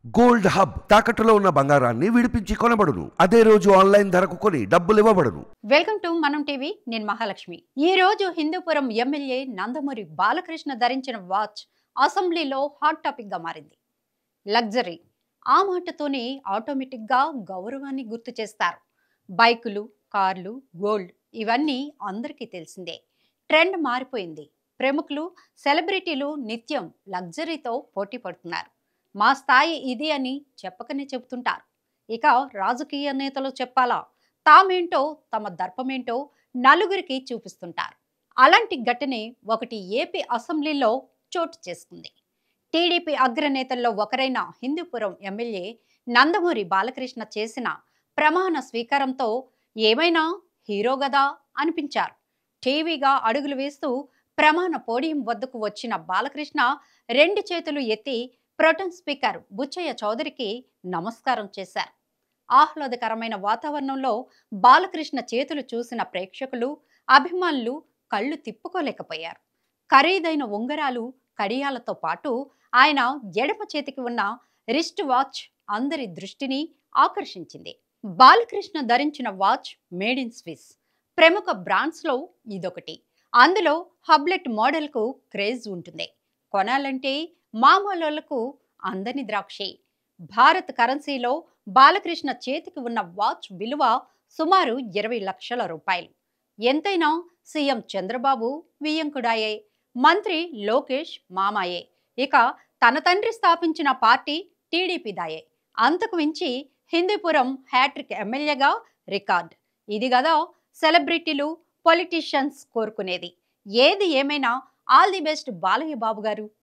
Gold hub తాకట్టులో ఉన్న బంగారాన్ని విడిపించి కొనబడును. అదే రోజు ఆన్లైన్ ధరకు కొని డబ్బులు ఇవ్వబడును. Welcome to Manam TV. నేను మహాలక్ష్మి. ఈ రోజు హిందూపురం ఎమ్మెల్యే నందమూరి బాలకృష్ణ ధరించిన వాచ్ అసెంబ్లీలో హాట్ టాపిక్ గా మారింది. లగ్జరీ ఆ మాటతోనే ఆటోమేటిక్ గా గౌరవాన్ని గుర్తు చేస్తారు. బైకులు, కార్లు, గోల్డ్ ఇవన్నీ అందరికీ తెలిసిందే. ట్రెండ్ మారిపోయింది. ప్రముఖులు, సెలబ్రిటీలు నిత్యం లగ్జరీతో పోటీ పడుతున్నారు. మా స్థాయి ఇది అని చెప్పకనే చెబుతుంటారు. ఇక రాజకీయ నేతలు చెప్పాలా, తామేంటో తమ దర్పమేంటో నలుగురికి చూపిస్తుంటారు. అలాంటి ఘటనే ఒకటి ఏపీ అసెంబ్లీలో చోటు చేసుకుంది. టీడీపీ అగ్రనేతల్లో ఒకరైన హిందూపురం ఎమ్మెల్యే నందమూరి బాలకృష్ణ చేసిన ప్రమాణ స్వీకారంతో ఏమైనా హీరో గదా అనిపించారు. టీవీగా అడుగులు వేస్తూ ప్రమాణ పోడియం వద్దకు వచ్చిన బాలకృష్ణ రెండు చేతులు ఎత్తి ప్రొటెం స్పీకర్ బుచ్చయ్య చౌదరికి నమస్కారం చేశారు. ఆహ్లాదకరమైన వాతావరణంలో బాలకృష్ణ చేతులు చూసిన ప్రేక్షకులు, అభిమానులు కళ్ళు తిప్పుకోలేకపోయారు. ఖరీదైన ఉంగరాలు, కడియాలతో పాటు ఆయన ఎడమ చేతికి ఉన్న రిస్ట్ వాచ్ అందరి దృష్టిని ఆకర్షించింది. బాలకృష్ణ ధరించిన వాచ్ మేడ్ ఇన్ స్విస్. ప్రముఖ బ్రాండ్స్లో ఇదొకటి. అందులో హబ్లెట్ మోడల్కు క్రేజ్ ఉంటుంది. కొనాలంటే మామూలులకు అందని ద్రాక్షి. భారత్ కరెన్సీలో బాలకృష్ణ చేతికి ఉన్న వాచ్ విలువ సుమారు 20 లక్షల రూపాయలు. ఎంతైనా సీఎం చంద్రబాబు వియ్యంకుడాయే, మంత్రి లోకేష్ మామాయే, ఇక తన తండ్రి స్థాపించిన పార్టీ టీడీపీదాయే. అంతకు మించి హిందూపురం హ్యాట్రిక్ ఎమ్మెల్యేగా రికార్డ్. ఇది కదా సెలబ్రిటీలు, పొలిటీషియన్స్ కోరుకునేది. ఏది ఏమైనా all the best Balayya Babu గారు.